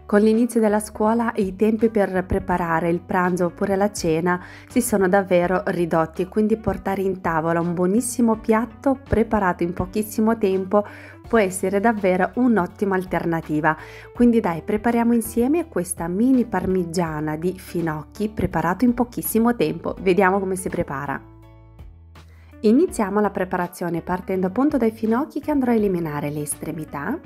Con l'inizio della scuola i tempi per preparare il pranzo oppure la cena si sono davvero ridotti, quindi portare in tavola un buonissimo piatto preparato in pochissimo tempo può essere davvero un'ottima alternativa. Quindi dai, prepariamo insieme questa mini parmigiana di finocchi preparato in pochissimo tempo. Vediamo come si prepara. Iniziamo la preparazione partendo appunto dai finocchi che andrò a eliminare le estremità.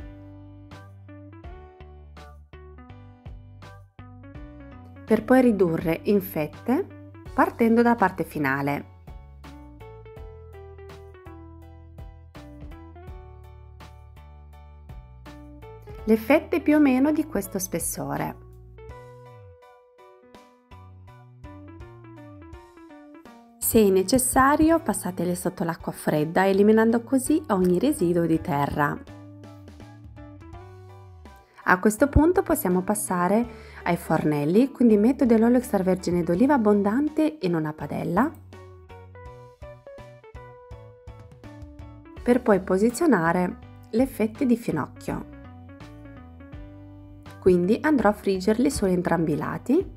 Per poi ridurre in fette partendo dalla parte finale. Le fette più o meno di questo spessore. Se è necessario, passatele sotto l'acqua fredda, eliminando così ogni residuo di terra. A questo punto possiamo passare ai fornelli, quindi metto dell'olio extravergine d'oliva abbondante in una padella per poi posizionare le fette di finocchio. Quindi andrò a friggerli su entrambi i lati.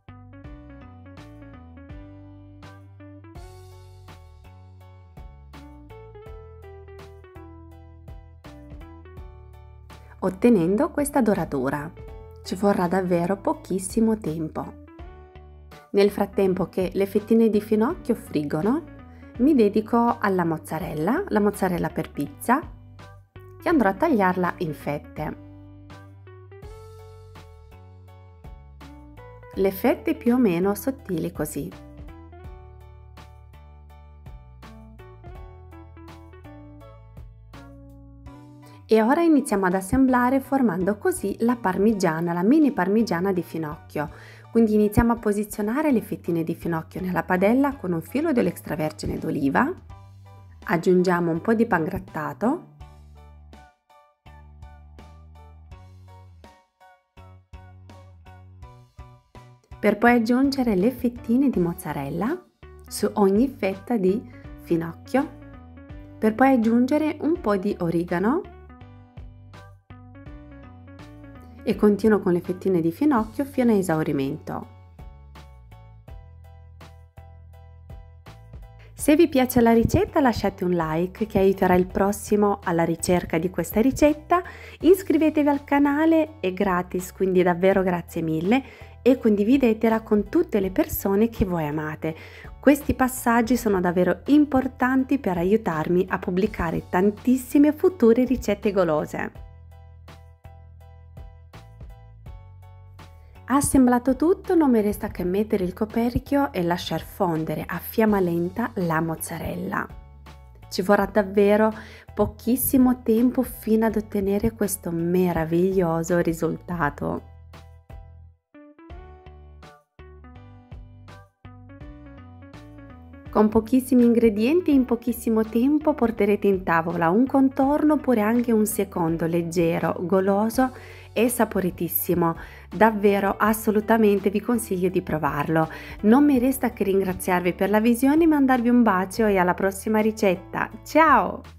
Ottenendo questa doratura. Ci vorrà davvero pochissimo tempo. Nel frattempo che le fettine di finocchio friggono, mi dedico alla mozzarella, la mozzarella per pizza, che andrò a tagliarla in fette. Le fette più o meno sottili così. E ora iniziamo ad assemblare formando così la parmigiana, la mini parmigiana di finocchio. Quindi iniziamo a posizionare le fettine di finocchio nella padella con un filo dell'extravergine d'oliva. Aggiungiamo un po' di pangrattato. Per poi aggiungere le fettine di mozzarella su ogni fetta di finocchio. Per poi aggiungere un po' di origano. E continuo con le fettine di finocchio fino a esaurimento. Se vi piace la ricetta lasciate un like che aiuterà il prossimo alla ricerca di questa ricetta, iscrivetevi al canale, è gratis, quindi davvero grazie mille, e condividetela con tutte le persone che voi amate. Questi passaggi sono davvero importanti per aiutarmi a pubblicare tantissime future ricette golose. Assemblato tutto, non mi resta che mettere il coperchio e lasciar fondere a fiamma lenta la mozzarella. Ci vorrà davvero pochissimo tempo fino ad ottenere questo meraviglioso risultato. Con pochissimi ingredienti in pochissimo tempo porterete in tavola un contorno oppure anche un secondo leggero, goloso e saporitissimo. Davvero assolutamente vi consiglio di provarlo. Non mi resta che ringraziarvi per la visione, mandarvi un bacio e alla prossima ricetta. Ciao!